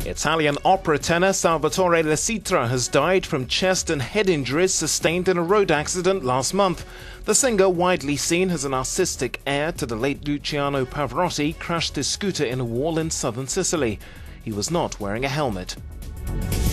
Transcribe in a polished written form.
Italian opera tenor Salvatore Licitra has died from chest and head injuries sustained in a road accident last month. The singer, widely seen as an artistic heir to the late Luciano Pavarotti, crashed his scooter in a wall in southern Sicily. He was not wearing a helmet.